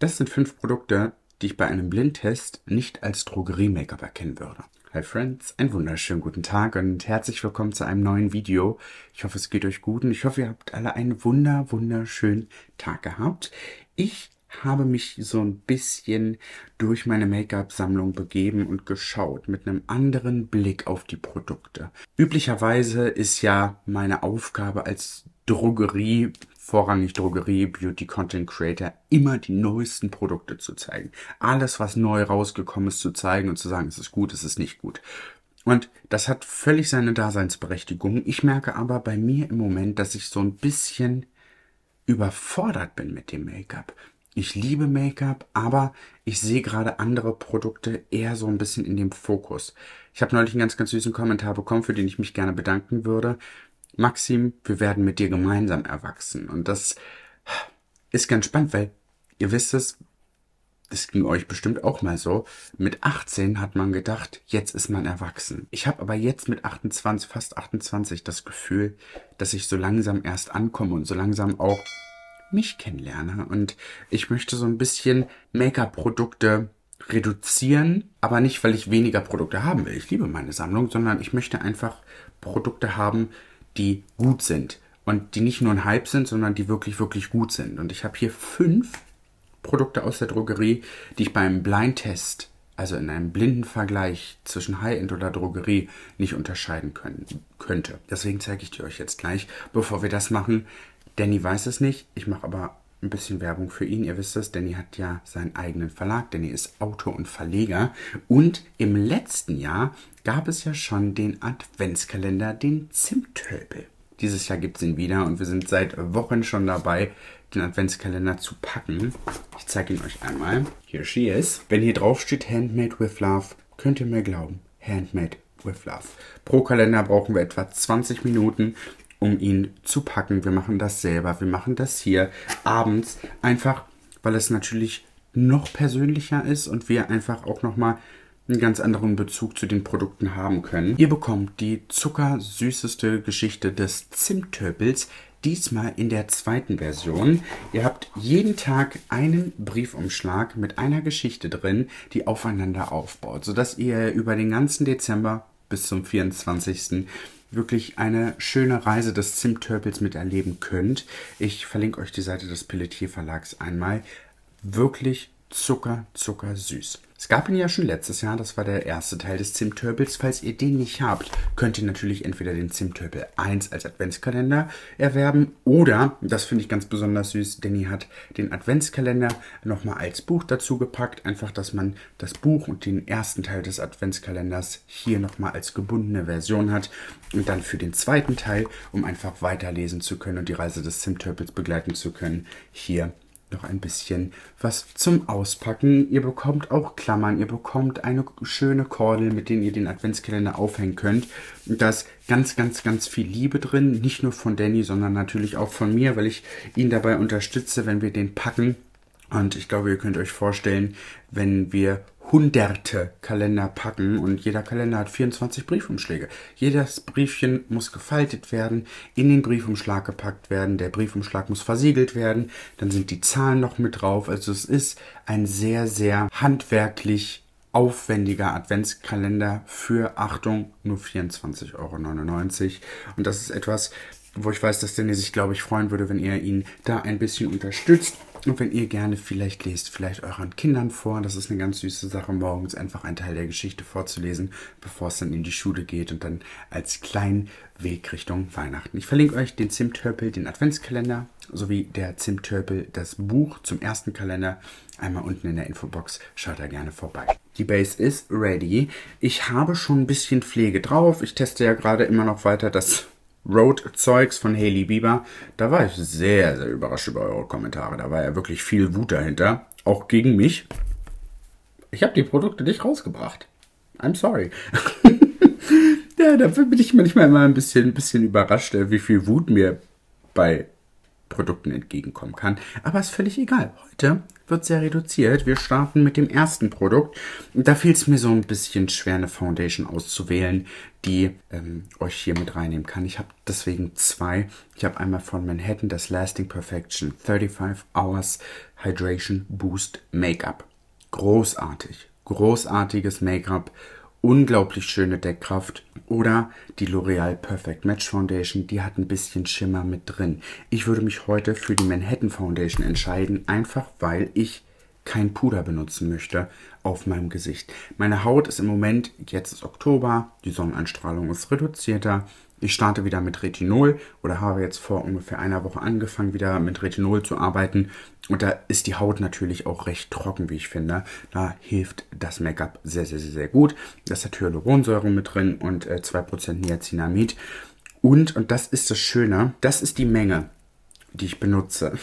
Das sind 5 Produkte, die ich bei einem Blindtest nicht als Drogerie-Make-up erkennen würde. Hi Friends, einen wunderschönen guten Tag und herzlich willkommen zu einem neuen Video. Ich hoffe, es geht euch gut und ich hoffe, ihr habt alle einen wunderschönen Tag gehabt. Ich habe mich so ein bisschen durch meine Make-up-Sammlung begeben und geschaut mit einem anderen Blick auf die Produkte. Üblicherweise ist ja meine Aufgabe als vorrangig Drogerie, Beauty Content Creator, immer die neuesten Produkte zu zeigen. Alles, was neu rausgekommen ist, zu zeigen und zu sagen, es ist gut, es ist nicht gut. Und das hat völlig seine Daseinsberechtigung. Ich merke aber bei mir im Moment, dass ich so ein bisschen überfordert bin mit dem Make-up. Ich liebe Make-up, aber ich sehe gerade andere Produkte eher so ein bisschen in dem Fokus. Ich habe neulich einen ganz süßen Kommentar bekommen, für den ich mich gerne bedanken würde. Maxim, wir werden mit dir gemeinsam erwachsen. Und das ist ganz spannend, weil ihr wisst es, das ging euch bestimmt auch mal so. Mit 18 hat man gedacht, jetzt ist man erwachsen. Ich habe aber jetzt mit 28, fast 28, das Gefühl, dass ich so langsam erst ankomme und so langsam auch mich kennenlerne. Und ich möchte so ein bisschen Make-up-Produkte reduzieren, aber nicht, weil ich weniger Produkte haben will. Ich liebe meine Sammlung, sondern ich möchte einfach Produkte haben, die gut sind und die nicht nur ein Hype sind, sondern die wirklich gut sind. Und ich habe hier 5 Produkte aus der Drogerie, die ich beim Blindtest, also in einem blinden Vergleich zwischen High-End oder Drogerie, nicht unterscheiden könnte. Deswegen zeige ich die euch jetzt gleich. Bevor wir das machen, Danny weiß es nicht, ich mache aber ein bisschen Werbung für ihn. Ihr wisst es, Danny hat ja seinen eigenen Verlag. Danny ist Autor und Verleger. Und im letzten Jahr gab es ja schon den Adventskalender, den Zimttölpel. Dieses Jahr gibt es ihn wieder und wir sind seit Wochen schon dabei, den Adventskalender zu packen. Ich zeige ihn euch einmal. Here she is. Wenn hier drauf steht Handmade with Love, könnt ihr mir glauben, Handmade with Love. Pro Kalender brauchen wir etwa 20 Minuten, um ihn zu packen. Wir machen das selber, wir machen das hier abends, einfach weil es natürlich noch persönlicher ist und wir einfach auch nochmal einen ganz anderen Bezug zu den Produkten haben können. Ihr bekommt die zuckersüßeste Geschichte des Zimttölpels, diesmal in der 2. Version. Ihr habt jeden Tag einen Briefumschlag mit einer Geschichte drin, die aufeinander aufbaut, sodass ihr über den ganzen Dezember bis zum 24. wirklich eine schöne Reise des Zimttölpels miterleben könnt. Ich verlinke euch die Seite des Pelletier Verlags einmal. Wirklich zuckersüß. Es gab ihn ja schon letztes Jahr, das war der erste Teil des Zimttölpels. Falls ihr den nicht habt, könnt ihr natürlich entweder den Zimttölpel 1 als Adventskalender erwerben oder, das finde ich ganz besonders süß, Danny hat den Adventskalender nochmal als Buch dazu gepackt. Einfach, dass man das Buch und den ersten Teil des Adventskalenders hier nochmal als gebundene Version hat und dann für den 2. Teil, um einfach weiterlesen zu können und die Reise des Zimttölpels begleiten zu können, hier noch ein bisschen was zum Auspacken. Ihr bekommt auch Klammern, ihr bekommt eine schöne Kordel, mit denen ihr den Adventskalender aufhängen könnt. Und da ist ganz viel Liebe drin, nicht nur von Danny, sondern natürlich auch von mir, weil ich ihn dabei unterstütze, wenn wir den packen. Und ich glaube, ihr könnt euch vorstellen, wenn wir hunderte Kalender packen und jeder Kalender hat 24 Briefumschläge. Jedes Briefchen muss gefaltet werden, in den Briefumschlag gepackt werden, der Briefumschlag muss versiegelt werden, dann sind die Zahlen noch mit drauf. Also es ist ein sehr handwerklich aufwendiger Adventskalender für, Achtung, nur 24,99 €. Und das ist etwas, wo ich weiß, dass Danny sich, glaube ich, freuen würde, wenn ihr ihn da ein bisschen unterstützt. Und wenn ihr gerne vielleicht lest, vielleicht euren Kindern vor. Das ist eine ganz süße Sache, morgens einfach einen Teil der Geschichte vorzulesen, bevor es dann in die Schule geht und dann als kleinen Weg Richtung Weihnachten. Ich verlinke euch den Zimttölpel, den Adventskalender, sowie der Zimttölpel, das Buch zum ersten Kalender. Einmal unten in der Infobox, schaut da gerne vorbei. Die Base ist ready. Ich habe schon ein bisschen Pflege drauf. Ich teste ja gerade immer noch weiter das Road-Zeugs von Hailey Bieber. Da war ich sehr überrascht über eure Kommentare. Da war ja wirklich viel Wut dahinter. Auch gegen mich. Ich habe die Produkte nicht rausgebracht. I'm sorry. Ja, da bin ich manchmal immer ein bisschen überrascht, wie viel Wut mir bei Produkten entgegenkommen kann. Aber ist völlig egal. Heute wird sehr reduziert. Wir starten mit dem ersten Produkt. Und da fiel es mir so ein bisschen schwer, eine Foundation auszuwählen, die euch hier mit reinnehmen kann. Ich habe deswegen zwei. Ich habe einmal von Manhattan das Lasting Perfection 35 Hours Hydration Boost Make-up. Großartig. Großartiges Make-up. Unglaublich schöne Deckkraft. Oder die L'Oreal Perfect Match Foundation, die hat ein bisschen Schimmer mit drin. Ich würde mich heute für die Manhattan Foundation entscheiden, einfach weil ich kein Puder benutzen möchte auf meinem Gesicht. Meine Haut ist im Moment, jetzt ist Oktober, die Sonneneinstrahlung ist reduzierter. Ich starte wieder mit Retinol oder habe jetzt vor ungefähr einer Woche angefangen, wieder mit Retinol zu arbeiten. Und da ist die Haut natürlich auch recht trocken, wie ich finde. Da hilft das Make-up sehr, sehr, sehr, sehr gut. Da ist Hyaluronsäure mit drin und 2% Niacinamid. Und das ist das Schöne, das ist die Menge, die ich benutze.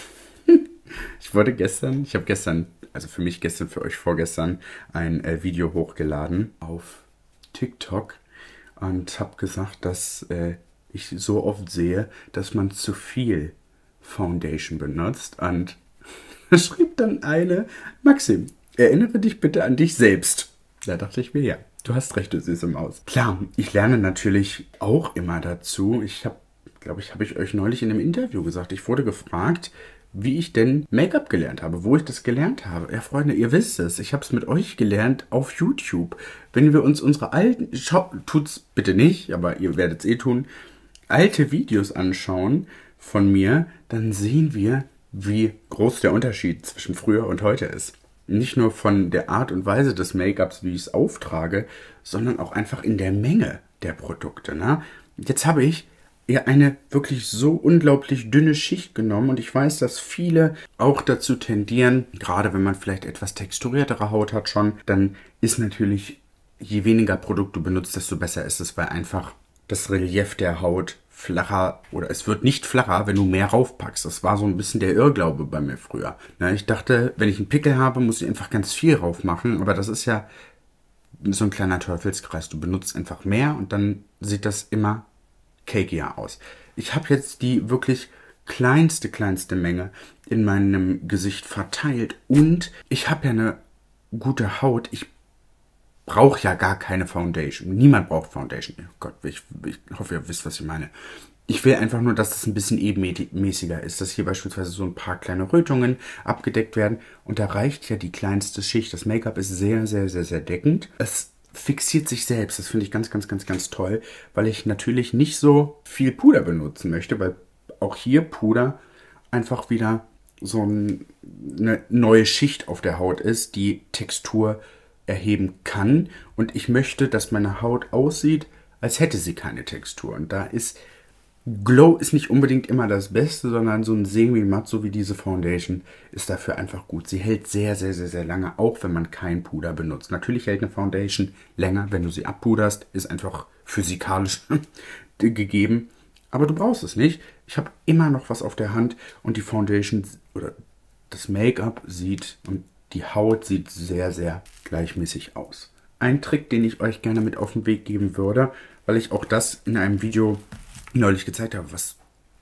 Ich habe gestern, also für mich gestern, für euch vorgestern, ein Video hochgeladen auf TikTok. Und habe gesagt, dass ich so oft sehe, dass man zu viel Foundation benutzt. Und da schrieb dann eine, Maxim, erinnere dich bitte an dich selbst. Da dachte ich mir, ja, du hast recht, du süße Maus. Klar, ich lerne natürlich auch immer dazu. Glaube ich, habe ich euch neulich in einem Interview gesagt. Ich wurde gefragt, wie ich denn Make-up gelernt habe, wo ich das gelernt habe. Ja, Freunde, ihr wisst es, ich habe es mit euch gelernt auf YouTube. Wenn wir uns unsere alten, tut's bitte nicht, aber ihr werdet es eh tun, alte Videos anschauen von mir, dann sehen wir, wie groß der Unterschied zwischen früher und heute ist. Nicht nur von der Art und Weise des Make-ups, wie ich es auftrage, sondern auch einfach in der Menge der Produkte. Ne? Jetzt habe ich eine wirklich so unglaublich dünne Schicht genommen und ich weiß, dass viele auch dazu tendieren, gerade wenn man vielleicht etwas texturiertere Haut hat schon, dann ist natürlich, je weniger Produkt du benutzt, desto besser ist es, weil einfach das Relief der Haut flacher oder es wird nicht flacher, wenn du mehr raufpackst. Das war so ein bisschen der Irrglaube bei mir früher. Ich dachte, wenn ich einen Pickel habe, muss ich einfach ganz viel rauf machen, aber das ist ja so ein kleiner Teufelskreis. Du benutzt einfach mehr und dann sieht das immer cakier aus. Ich habe jetzt die wirklich kleinste Menge in meinem Gesicht verteilt und ich habe ja eine gute Haut. Ich brauche ja gar keine Foundation. Niemand braucht Foundation. Oh Gott, ich hoffe, ihr wisst, was ich meine. Ich will einfach nur, dass es ein bisschen ebenmäßiger ist, dass hier beispielsweise so ein paar kleine Rötungen abgedeckt werden und da reicht ja die kleinste Schicht. Das Make-up ist sehr, sehr, sehr, sehr deckend. Es fixiert sich selbst. Das finde ich ganz, ganz, ganz, ganz toll, weil ich natürlich nicht so viel Puder benutzen möchte, weil auch hier Puder einfach wieder so eine neue Schicht auf der Haut ist, die Textur erheben kann. Und ich möchte, dass meine Haut aussieht, als hätte sie keine Textur. Und da ist Glow ist nicht unbedingt immer das Beste, sondern so ein Semi-Matt, so wie diese Foundation, ist dafür einfach gut. Sie hält sehr, sehr, sehr, sehr lange, auch wenn man kein Puder benutzt. Natürlich hält eine Foundation länger, wenn du sie abpuderst, ist einfach physikalisch gegeben. Aber du brauchst es nicht. Ich habe immer noch was auf der Hand und die Foundation oder das Make-up sieht und die Haut sieht sehr, sehr gleichmäßig aus. Ein Trick, den ich euch gerne mit auf den Weg geben würde, weil ich auch das in einem Video neulich gezeigt habe, das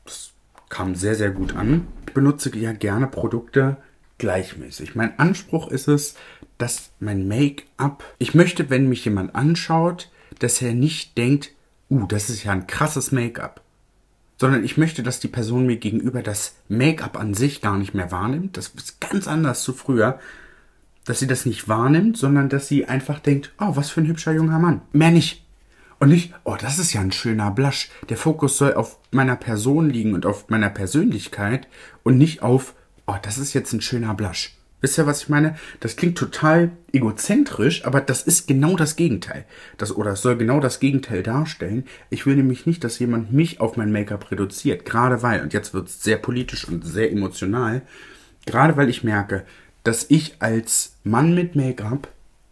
kam sehr, sehr gut an. Ich benutze ja gerne Produkte gleichmäßig. Mein Anspruch ist es, dass mein Make-up, ich möchte, wenn mich jemand anschaut, dass er nicht denkt, das ist ja ein krasses Make-up. Sondern ich möchte, dass die Person mir gegenüber das Make-up an sich gar nicht mehr wahrnimmt. Das ist ganz anders zu früher. Dass sie das nicht wahrnimmt, sondern dass sie einfach denkt, was für ein hübscher junger Mann. Mehr nicht. Und nicht, das ist ja ein schöner Blush. Der Fokus soll auf meiner Person liegen und auf meiner Persönlichkeit und nicht auf, das ist jetzt ein schöner Blush. Wisst ihr, was ich meine? Das klingt total egozentrisch, aber das ist genau das Gegenteil. Es soll genau das Gegenteil darstellen. Ich will nämlich nicht, dass jemand mich auf mein Make-up reduziert. Gerade weil, und jetzt wird es sehr politisch und sehr emotional, gerade weil ich merke, dass ich als Mann mit Make-up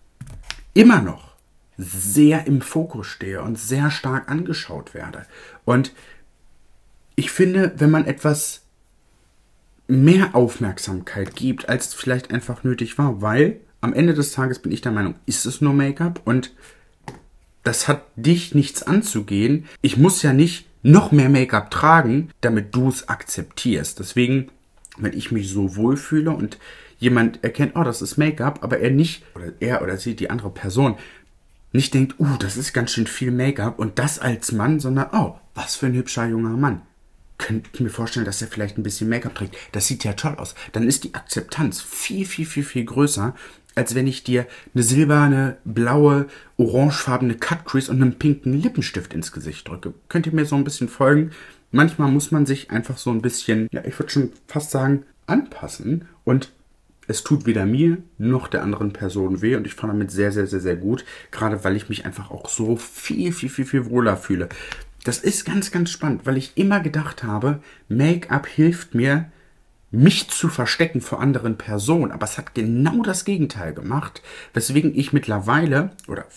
immer noch sehr im Fokus stehe und sehr stark angeschaut werde. Und ich finde, wenn man etwas mehr Aufmerksamkeit gibt, als es vielleicht einfach nötig war, weil am Ende des Tages bin ich der Meinung, ist es nur Make-up und das hat dich nichts anzugehen. Ich muss ja nicht noch mehr Make-up tragen, damit du es akzeptierst. Deswegen, wenn ich mich so wohlfühle und jemand erkennt, oh, das ist Make-up, aber er nicht, oder er oder sie, die andere Person, nicht denkt, das ist ganz schön viel Make-up und das als Mann, sondern, oh, was für ein hübscher junger Mann. Könnte ich mir vorstellen, dass er vielleicht ein bisschen Make-up trägt. Das sieht ja toll aus. Dann ist die Akzeptanz viel, viel, viel, viel größer, als wenn ich dir eine silberne, blaue, orangefarbene Cut-Crease und einen pinken Lippenstift ins Gesicht drücke. Könnt ihr mir so ein bisschen folgen? Manchmal muss man sich einfach so ein bisschen, ja, ich würde schon fast sagen, anpassen. Und es tut weder mir noch der anderen Person weh. Und ich fahre damit sehr, sehr, sehr, sehr gut. Gerade weil ich mich einfach auch so viel, viel, viel, viel wohler fühle. Das ist ganz, ganz spannend, weil ich immer gedacht habe, Make-up hilft mir, mich zu verstecken vor anderen Personen. Aber es hat genau das Gegenteil gemacht, weswegen ich mittlerweile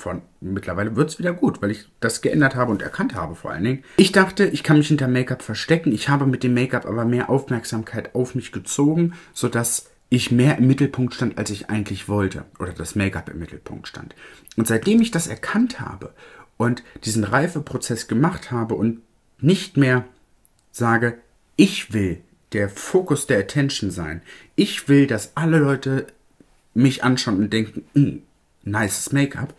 wird es wieder gut, weil ich das geändert habe und erkannt habe vor allen Dingen. Ich dachte, ich kann mich hinter Make-up verstecken. Ich habe mit dem Make-up aber mehr Aufmerksamkeit auf mich gezogen, sodass ich mehr im Mittelpunkt stand, als ich eigentlich wollte. Oder das Make-up im Mittelpunkt stand. Und seitdem ich das erkannt habe und diesen Reifeprozess gemacht habe und nicht mehr sage, ich will der Fokus der Attention sein. Ich will, dass alle Leute mich anschauen und denken, nices Make-up,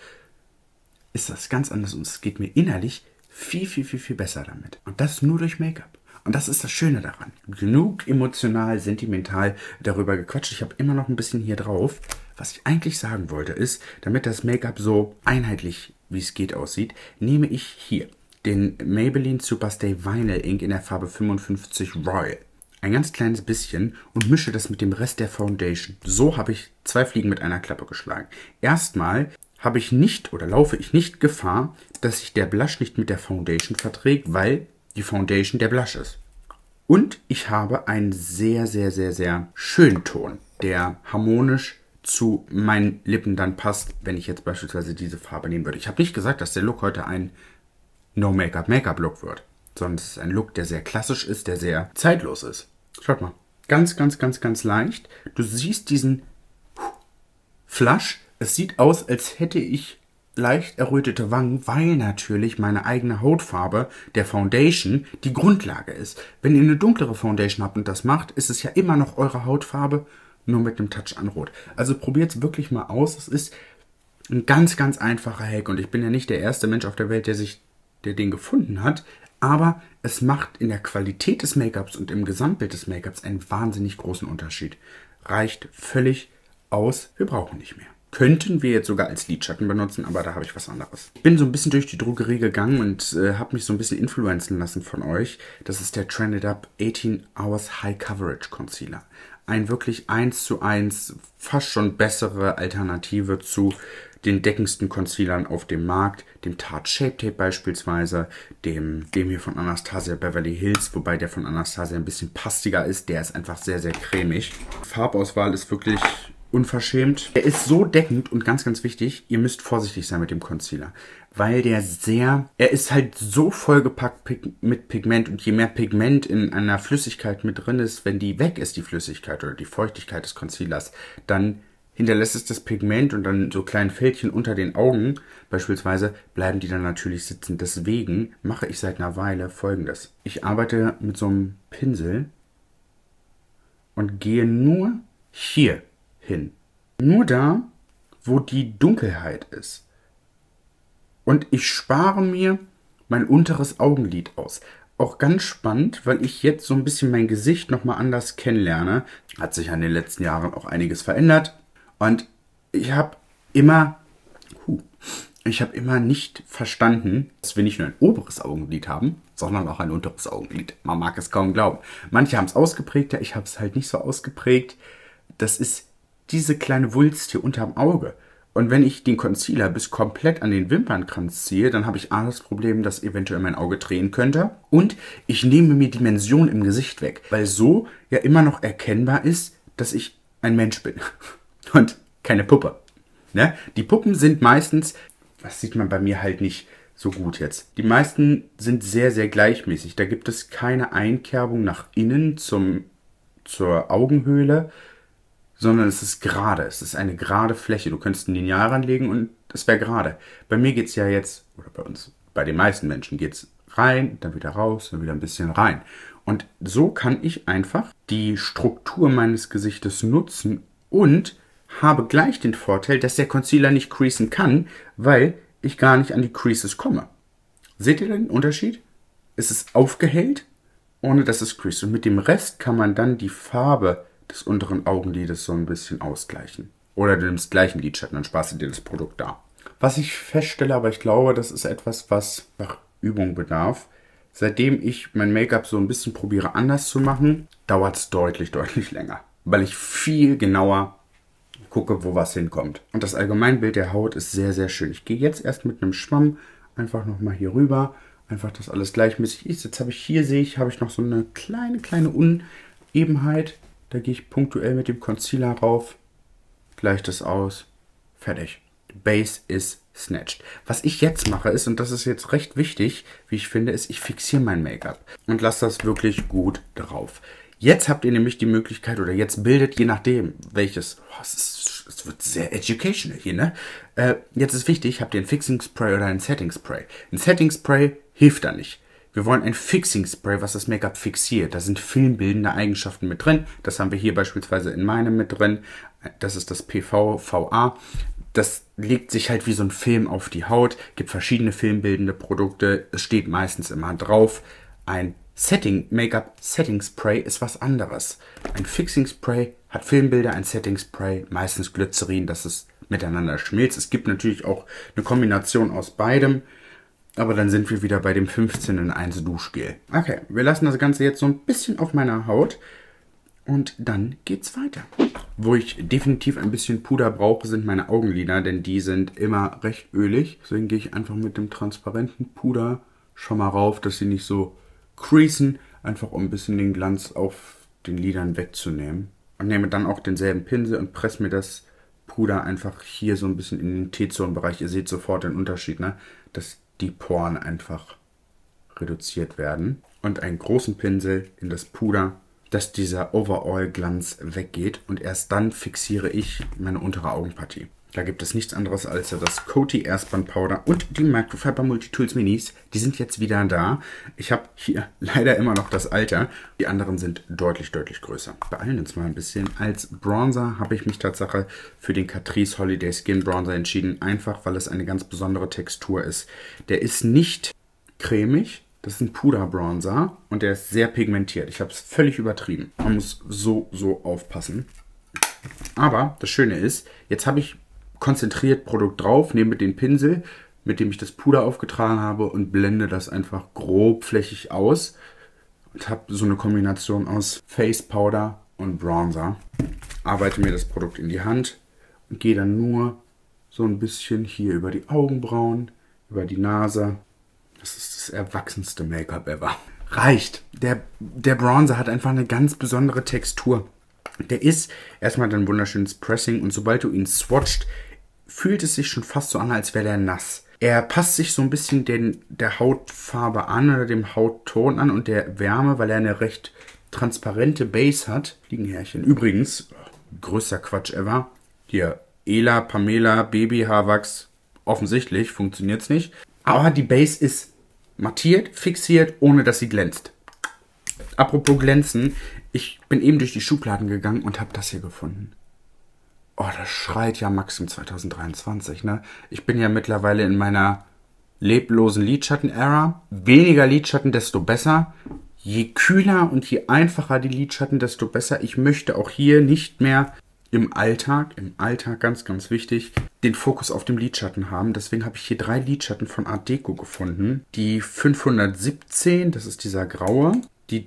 ist das ganz anders und es geht mir innerlich viel, viel, viel, viel besser damit. Und das nur durch Make-up. Und das ist das Schöne daran. Genug emotional, sentimental darüber gequatscht. Ich habe immer noch ein bisschen hier drauf. Was ich eigentlich sagen wollte ist, damit das Make-up so einheitlich, wie es geht, aussieht, nehme ich hier den Maybelline Superstay Vinyl Ink in der Farbe 55 Royal. Ein ganz kleines bisschen und mische das mit dem Rest der Foundation. So habe ich 2 Fliegen mit einer Klappe geschlagen. Erstmal laufe ich nicht Gefahr, dass sich der Blush nicht mit der Foundation verträgt, weil die Foundation der Blush ist. Und ich habe einen sehr, sehr, sehr, sehr schönen Ton, der harmonisch zu meinen Lippen dann passt, wenn ich jetzt beispielsweise diese Farbe nehmen würde. Ich habe nicht gesagt, dass der Look heute ein No-Make-up-Make-up-Look wird, sondern es ist ein Look, der sehr klassisch ist, der sehr zeitlos ist. Schaut mal. Ganz, ganz, ganz, ganz leicht. Du siehst diesen Flush. Es sieht aus, als hätte ich leicht errötete Wangen, weil natürlich meine eigene Hautfarbe der Foundation die Grundlage ist. Wenn ihr eine dunklere Foundation habt und das macht, ist es ja immer noch eure Hautfarbe, nur mit einem Touch an Rot. Also probiert es wirklich mal aus. Es ist ein ganz, ganz einfacher Hack und ich bin ja nicht der erste Mensch auf der Welt, der den gefunden hat. Aber es macht in der Qualität des Make-ups und im Gesamtbild des Make-ups einen wahnsinnig großen Unterschied. Reicht völlig aus, wir brauchen nicht mehr. Könnten wir jetzt sogar als Lidschatten benutzen, aber da habe ich was anderes. Ich bin so ein bisschen durch die Drogerie gegangen und habe mich so ein bisschen influenzen lassen von euch. Das ist der Trended Up 18 Hours High Coverage Concealer. Ein wirklich 1:1, fast schon bessere Alternative zu den deckendsten Concealern auf dem Markt, dem Tarte Shape Tape beispielsweise, dem hier von Anastasia Beverly Hills, wobei der von Anastasia ein bisschen pastiger ist, der ist einfach sehr, sehr cremig. Farbauswahl ist wirklich unverschämt. Er ist so deckend und ganz, ganz wichtig, ihr müsst vorsichtig sein mit dem Concealer, weil er ist halt so vollgepackt mit Pigment und je mehr Pigment in einer Flüssigkeit mit drin ist, wenn die weg ist, die Flüssigkeit oder die Feuchtigkeit des Concealers, dann hinterlässt es das Pigment und dann so kleine Fältchen unter den Augen beispielsweise, bleiben die dann natürlich sitzen. Deswegen mache ich seit einer Weile Folgendes. Ich arbeite mit so einem Pinsel und gehe nur hier hin. Nur da, wo die Dunkelheit ist. Und ich spare mir mein unteres Augenlid aus. Auch ganz spannend, weil ich jetzt so ein bisschen mein Gesicht nochmal anders kennenlerne. Hat sich in den letzten Jahren auch einiges verändert. Und ich habe immer nicht verstanden, dass wir nicht nur ein oberes Augenlid haben, sondern auch ein unteres Augenlid. Man mag es kaum glauben. Manche haben es ausgeprägter, ich habe es halt nicht so ausgeprägt. Das ist diese kleine Wulst hier unterm Auge. Und wenn ich den Concealer bis komplett an den Wimpernkranz ziehe, dann habe ich das Problem, dass eventuell mein Auge drehen könnte. Und ich nehme mir Dimension im Gesicht weg, weil so ja immer noch erkennbar ist, dass ich ein Mensch bin. Und keine Puppe. Ne? Die Puppen sind meistens, das sieht man bei mir halt nicht so gut jetzt. Die meisten sind sehr, sehr gleichmäßig. Da gibt es keine Einkerbung nach innen zur Augenhöhle, sondern es ist gerade. Es ist eine gerade Fläche. Du könntest ein Lineal ranlegen und es wäre gerade. Bei mir geht es ja jetzt, oder bei den meisten Menschen geht es rein, dann wieder raus, dann wieder ein bisschen rein. Und so kann ich einfach die Struktur meines Gesichtes nutzen und habe gleich den Vorteil, dass der Concealer nicht creasen kann, weil ich gar nicht an die Creases komme. Seht ihr den Unterschied? Es ist aufgehellt, ohne dass es creased. Und mit dem Rest kann man dann die Farbe des unteren Augenlides so ein bisschen ausgleichen. Oder du nimmst gleich einen Lidschatten, dann sparst du dir das Produkt da. Was ich feststelle, aber ich glaube, das ist etwas, was nach Übung bedarf. Seitdem ich mein Make-up so ein bisschen probiere anders zu machen, dauert es deutlich, deutlich länger. Weil ich viel genauer gucke, wo was hinkommt. Und das Allgemeinbild der Haut ist sehr, sehr schön. Ich gehe jetzt erst mit einem Schwamm einfach nochmal hier rüber. Einfach, dass alles gleichmäßig ist. Jetzt habe ich hier, habe ich noch so eine kleine Unebenheit. Da gehe ich punktuell mit dem Concealer rauf. Gleich das aus. Fertig. Base ist snatched. Was ich jetzt mache ist, und das ist jetzt recht wichtig, wie ich finde, ist, ich fixiere mein Make-up und lasse das wirklich gut drauf. Jetzt habt ihr nämlich die Möglichkeit, oder jetzt bildet, je nachdem, welches, es wird sehr educational hier, ne? Jetzt ist wichtig, habt ihr ein Fixing Spray oder ein Setting Spray. Ein Setting Spray hilft da nicht. Wir wollen ein Fixing Spray, was das Make-up fixiert. Da sind filmbildende Eigenschaften mit drin. Das haben wir hier beispielsweise in meinem mit drin. Das ist das PVVA. Das legt sich halt wie so ein Film auf die Haut. Gibt verschiedene filmbildende Produkte. Es steht meistens immer drauf. Ein Make-up Setting Spray ist was anderes. Ein Fixing Spray hat Filmbilder, ein Setting Spray meistens Glycerin, dass es miteinander schmilzt. Es gibt natürlich auch eine Kombination aus beidem, aber dann sind wir wieder bei dem 15 in 1 Duschgel. Okay, wir lassen das Ganze jetzt so ein bisschen auf meiner Haut und dann geht's weiter. Wo ich definitiv ein bisschen Puder brauche, sind meine Augenlider, denn die sind immer recht ölig. Deswegen gehe ich einfach mit dem transparenten Puder schon mal rauf, dass sie nicht so creasen, einfach um ein bisschen den Glanz auf den Lidern wegzunehmen. Und nehme dann auch denselben Pinsel und presse mir das Puder einfach hier so ein bisschen in den T-Zone-Bereich. Ihr seht sofort den Unterschied, ne? Dass die Poren einfach reduziert werden. Und einen großen Pinsel in das Puder, dass dieser Overall-Glanz weggeht. Und erst dann fixiere ich meine untere Augenpartie. Da gibt es nichts anderes als das Coty Airspan Powder und die Microfiber Multitools Minis. Die sind jetzt wieder da. Ich habe hier leider immer noch das Alter. Die anderen sind deutlich, deutlich größer. Beeilen uns mal ein bisschen. Als Bronzer habe ich mich tatsächlich für den Catrice Holiday Skin Bronzer entschieden. Einfach, weil es eine ganz besondere Textur ist. Der ist nicht cremig. Das ist ein Puder-Bronzer und der ist sehr pigmentiert. Ich habe es völlig übertrieben. Man muss so aufpassen. Aber das Schöne ist, jetzt habe ich konzentriert Produkt drauf, nehme den Pinsel, mit dem ich das Puder aufgetragen habe und blende das einfach grobflächig aus und habe so eine Kombination aus Face Powder und Bronzer. Arbeite mir das Produkt in die Hand und gehe dann nur so ein bisschen hier über die Augenbrauen, über die Nase. Das ist das erwachsenste Make-up ever. Reicht. Der Bronzer hat einfach eine ganz besondere Textur. Der ist erstmal ein wunderschönes Pressing und sobald du ihn swatcht, fühlt es sich schon fast so an, als wäre der nass. Er passt sich so ein bisschen der Hautfarbe an oder dem Hautton an und der Wärme, weil er eine recht transparente Base hat. Fliegenhärchen. Übrigens, größter Quatsch ever. Hier, Ela, Pamela, Babyhaarwachs. Offensichtlich funktioniert es nicht. Aber die Base ist mattiert, fixiert, ohne dass sie glänzt. Apropos glänzen, ich bin eben durch die Schubladen gegangen und habe das hier gefunden. Oh, das schreit ja Maxim 2023, ne? Ich bin ja mittlerweile in meiner leblosen Lidschatten-Ära. Weniger Lidschatten, desto besser. Je kühler und je einfacher die Lidschatten, desto besser. Ich möchte auch hier nicht mehr im Alltag ganz, ganz wichtig, den Fokus auf dem Lidschatten haben. Deswegen habe ich hier 3 Lidschatten von Art Deco gefunden. Die 517, das ist dieser graue. Die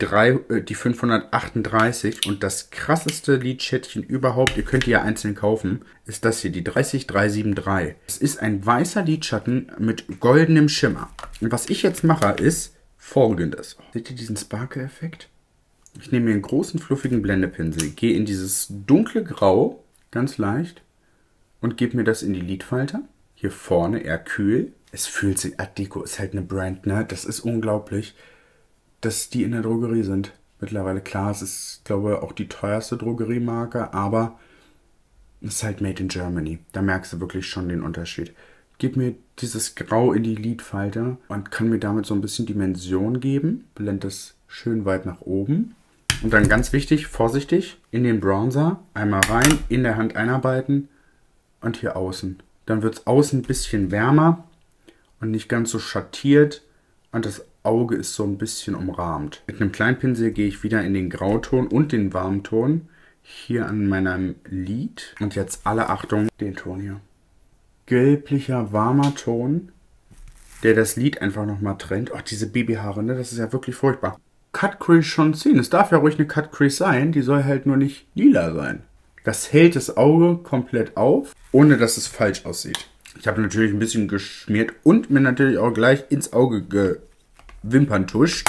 538 und das krasseste Lidschättchen überhaupt, ihr könnt die ja einzeln kaufen, ist das hier, die 30373. Es ist ein weißer Lidschatten mit goldenem Schimmer. Und was ich jetzt mache, ist folgendes. Seht ihr diesen Sparkle-Effekt? Ich nehme mir einen großen, fluffigen Blendepinsel, gehe in dieses dunkle Grau, ganz leicht, und gebe mir das in die Lidfalte. Hier vorne eher kühl. Es fühlt sich, Art Deco ist halt eine Brand, ne? Das ist unglaublich, dass die in der Drogerie sind. Mittlerweile, klar, es ist, glaube ich, auch die teuerste Drogeriemarke, aber es ist halt made in Germany. Da merkst du wirklich schon den Unterschied. gebe mir dieses Grau in die Lidfalte und kann mir damit so ein bisschen Dimension geben. Blende es schön weit nach oben. Und dann ganz wichtig, vorsichtig, in den Bronzer, einmal rein, in der Hand einarbeiten und hier außen. Dann wird es außen ein bisschen wärmer und nicht ganz so schattiert und das Auge ist so ein bisschen umrahmt. Mit einem kleinen Pinsel gehe ich wieder in den Grauton und den Warmton hier an meinem Lid. Und jetzt alle Achtung, den Ton hier. Gelblicher, warmer Ton, der das Lid einfach nochmal trennt. Oh, diese Babyhaare, ne? Das ist ja wirklich furchtbar. Cut Crease schon ziehen. Es darf ja ruhig eine Cut Crease sein, die soll halt nur nicht lila sein. Das hält das Auge komplett auf, ohne dass es falsch aussieht. Ich habe natürlich ein bisschen geschmiert und mir natürlich auch gleich ins Auge gewimperntuscht.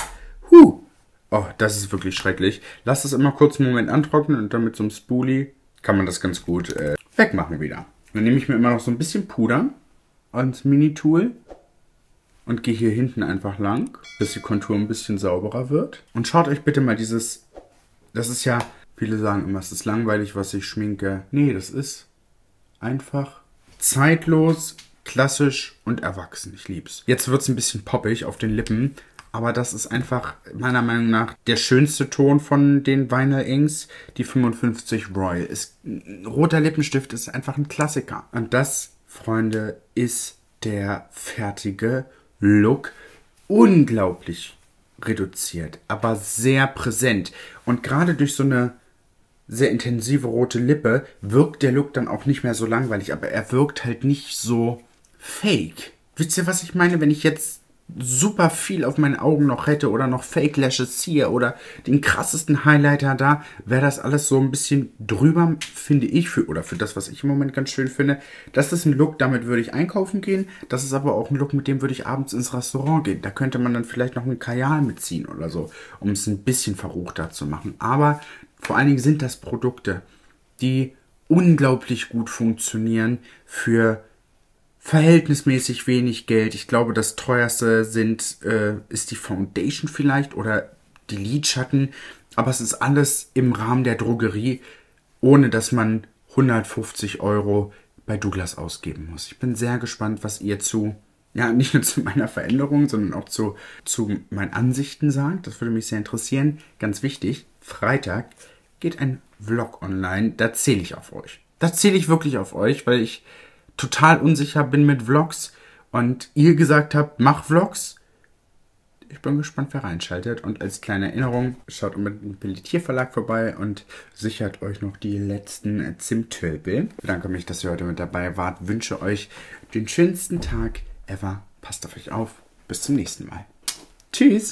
Oh, das ist wirklich schrecklich. Lass es immer kurz einen Moment antrocknen und dann mit so einem Spoolie kann man das ganz gut wegmachen wieder. Dann nehme ich mir immer noch so ein bisschen Puder als Mini-Tool und gehe hier hinten einfach lang, bis die Kontur ein bisschen sauberer wird. Und schaut euch bitte mal dieses, das ist ja, viele sagen immer, es ist langweilig, was ich schminke. Nee, das ist einfach zeitlos, klassisch und erwachsen. Ich lieb's. Jetzt wird es ein bisschen poppig auf den Lippen, aber das ist einfach meiner Meinung nach der schönste Ton von den Vinyl Inks, die 55 Royal. Roter Lippenstift ist einfach ein Klassiker. Und das, Freunde, ist der fertige Look. Unglaublich reduziert, aber sehr präsent. Und gerade durch so eine sehr intensive rote Lippe wirkt der Look dann auch nicht mehr so langweilig, aber er wirkt halt nicht so fake. Wisst ihr, was ich meine? Wenn ich jetzt super viel auf meinen Augen noch hätte oder noch Fake Lashes hier oder den krassesten Highlighter da, wäre das alles so ein bisschen drüber, finde ich, für das, was ich im Moment ganz schön finde. Das ist ein Look, damit würde ich einkaufen gehen. Das ist aber auch ein Look, mit dem würde ich abends ins Restaurant gehen. Da könnte man dann vielleicht noch einen Kajal mitziehen oder so, um es ein bisschen verruchter zu machen. Aber vor allen Dingen sind das Produkte, die unglaublich gut funktionieren für verhältnismäßig wenig Geld. Ich glaube, das teuerste ist die Foundation vielleicht oder die Lidschatten. Aber es ist alles im Rahmen der Drogerie, ohne dass man 150 € bei Douglas ausgeben muss. Ich bin sehr gespannt, was ihr nicht nur zu meiner Veränderung, sondern auch zu meinen Ansichten sagt. Das würde mich sehr interessieren. Ganz wichtig, Freitag geht ein Vlog online. Da zähle ich auf euch. Da zähle ich wirklich auf euch, weil ich total unsicher bin mit Vlogs und ihr gesagt habt, mach Vlogs. Ich bin gespannt, wer reinschaltet. Und als kleine Erinnerung, schaut unbedingt im Pelletier Verlag vorbei und sichert euch noch die letzten Zimttölpel. Ich bedanke mich, dass ihr heute mit dabei wart. Wünsche euch den schönsten Tag ever. Passt auf euch auf. Bis zum nächsten Mal. Tschüss.